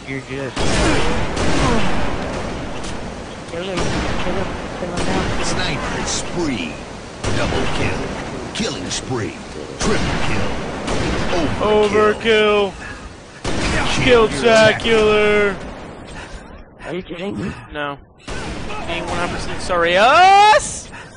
You're just... Kill him down. Sniper spree. Double kill. Killing spree. Triple kill. Overkill. Killtacular. Are you kidding? No. Being 100% sorry. Us!